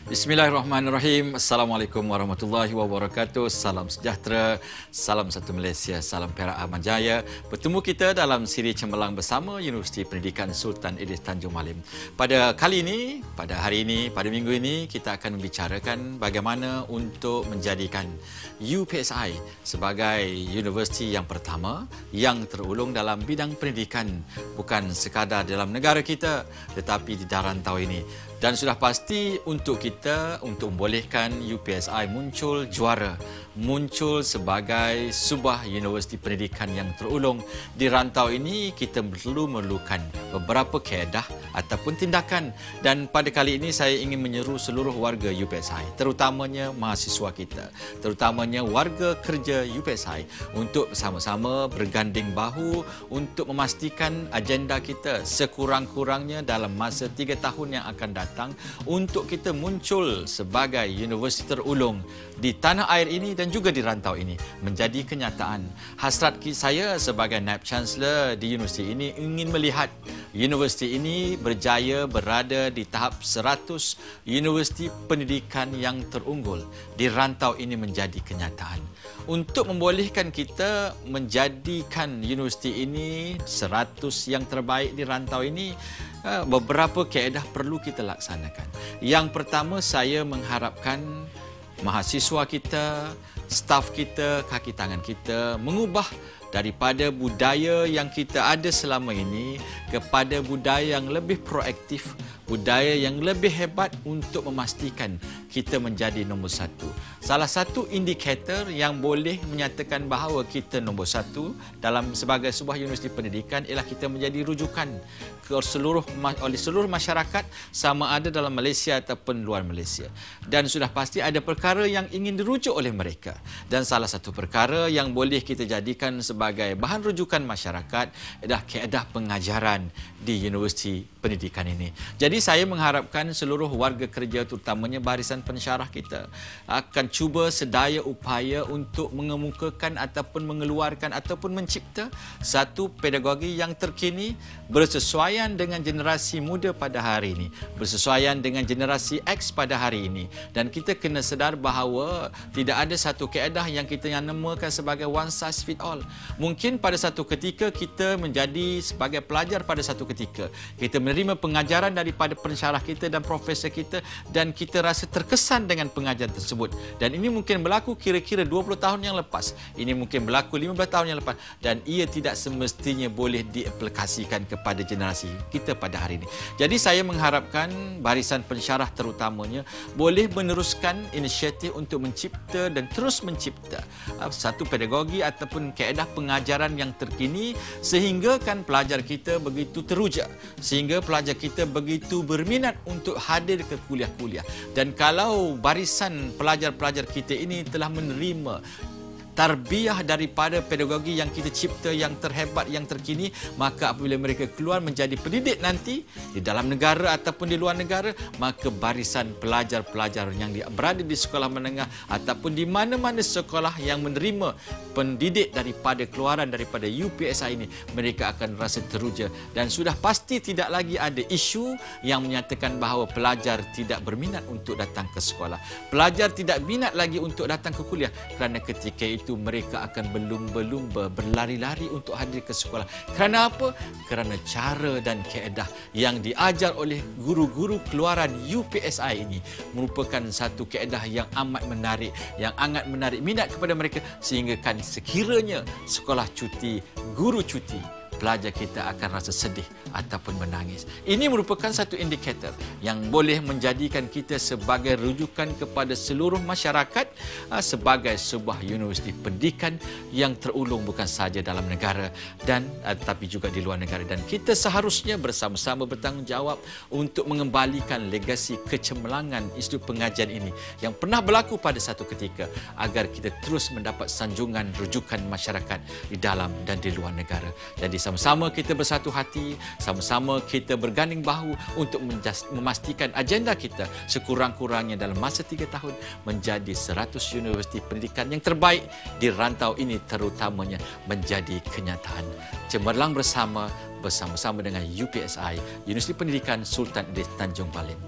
Bismillahirrahmanirrahim. Assalamualaikum warahmatullahi wabarakatuh. Salam sejahtera, salam satu Malaysia, salam Perak Ahmad Jaya. Bertemu kita dalam siri Cemerlang bersama Universiti Pendidikan Sultan Idris Tanjung Malim. Pada kali ini, pada hari ini, pada minggu ini, kita akan membicarakan bagaimana untuk menjadikan UPSI sebagai universiti yang pertama yang terulung dalam bidang pendidikan, bukan sekadar dalam negara kita tetapi di rantau ini. Dan sudah pasti untuk kita, untuk membolehkan UPSI muncul juara, muncul sebagai sebuah universiti pendidikan yang terulung di rantau ini, kita perlu memerlukan beberapa kaedah ataupun tindakan. Dan pada kali ini saya ingin menyeru seluruh warga UPSI, terutamanya mahasiswa kita, terutamanya warga kerja UPSI, untuk bersama-sama berganding bahu untuk memastikan agenda kita sekurang-kurangnya dalam masa 3 tahun yang akan datang untuk kita muncul sebagai universiti terulung di tanah air ini dan juga di rantau ini menjadi kenyataan. Hasrat saya sebagai Naib Chancellor di universiti ini ingin melihat universiti ini berjaya berada di tahap 100 universiti pendidikan yang terunggul di rantau ini menjadi kenyataan. Untuk membolehkan kita menjadikan universiti ini 100 yang terbaik di rantau ini, beberapa kaedah perlu kita laksanakan. Yang pertama, saya mengharapkan mahasiswa kita, staf kita, kaki tangan kita mengubah daripada budaya yang kita ada selama ini kepada budaya yang lebih proaktif, budaya yang lebih hebat untuk memastikan kita menjadi nombor satu. Salah satu indikator yang boleh menyatakan bahawa kita nombor satu dalam sebagai sebuah universiti pendidikan ialah kita menjadi rujukan ke oleh seluruh masyarakat, sama ada dalam Malaysia ataupun luar Malaysia. Dan sudah pasti ada perkara yang ingin dirujuk oleh mereka. Dan salah satu perkara yang boleh kita jadikan sebagai bahan rujukan masyarakat adalah kaedah pengajaran di universiti pendidikan ini. Jadi saya mengharapkan seluruh warga kerja, terutamanya barisan pensyarah kita, akan cuba sedaya upaya untuk mengemukakan ataupun mengeluarkan ataupun mencipta satu pedagogi yang terkini, bersesuaian dengan generasi muda pada hari ini, bersesuaian dengan generasi X pada hari ini. Dan kita kena sedar bahawa tidak ada satu kaedah yang kita namakan sebagai one size fit all. Mungkin pada satu ketika kita menjadi sebagai pelajar, pada satu ketika kita menerima pengajaran daripada pensyarah kita dan profesor kita dan kita rasa terkesan dengan pengajaran tersebut. Dan ini mungkin berlaku kira-kira 20 tahun yang lepas. Ini mungkin berlaku 15 tahun yang lepas dan ia tidak semestinya boleh diaplikasikan kepada generasi kita pada hari ini. Jadi saya mengharapkan barisan pensyarah terutamanya boleh meneruskan inisiatif untuk mencipta dan terus mencipta satu pedagogi ataupun kaedah pengajaran yang terkini sehingga kan pelajar kita begitu teruja, sehingga pelajar kita begitu berminat untuk hadir ke kuliah-kuliah. Dan kalau barisan pelajar-pelajar kita ini telah menerima tarbiyah daripada pedagogi yang kita cipta yang terhebat, yang terkini, maka apabila mereka keluar menjadi pendidik nanti di dalam negara ataupun di luar negara, maka barisan pelajar-pelajar yang berada di sekolah menengah ataupun di mana-mana sekolah yang menerima pendidik daripada keluaran daripada UPSI ini, mereka akan rasa teruja. Dan sudah pasti tidak lagi ada isu yang menyatakan bahawa pelajar tidak berminat untuk datang ke sekolah, pelajar tidak minat lagi untuk datang ke kuliah, kerana ketika itu mereka akan berlumba-lumba, berlari-lari untuk hadir ke sekolah. Kerana apa? Kerana cara dan kaedah yang diajar oleh guru-guru keluaran UPSI ini merupakan satu kaedah yang amat menarik, yang sangat menarik minat kepada mereka, sehingga kan sekiranya sekolah cuti, guru cuti, pelajar kita akan rasa sedih ataupun menangis. Ini merupakan satu indikator yang boleh menjadikan kita sebagai rujukan kepada seluruh masyarakat sebagai sebuah universiti pendidikan yang terulung bukan sahaja dalam negara dan tetapi juga di luar negara. Dan kita seharusnya bersama-sama bertanggungjawab untuk mengembalikan legasi kecemerlangan Institut Pengajian ini yang pernah berlaku pada satu ketika, agar kita terus mendapat sanjungan rujukan masyarakat di dalam dan di luar negara. Jadi sama-sama kita bersatu hati, sama-sama kita berganding bahu untuk memastikan agenda kita sekurang-kurangnya dalam masa 3 tahun menjadi 100 universiti pendidikan yang terbaik di rantau ini, terutamanya menjadi kenyataan. Cemerlang bersama-sama dengan UPSI, Universiti Pendidikan Sultan Idris Tanjung Malim.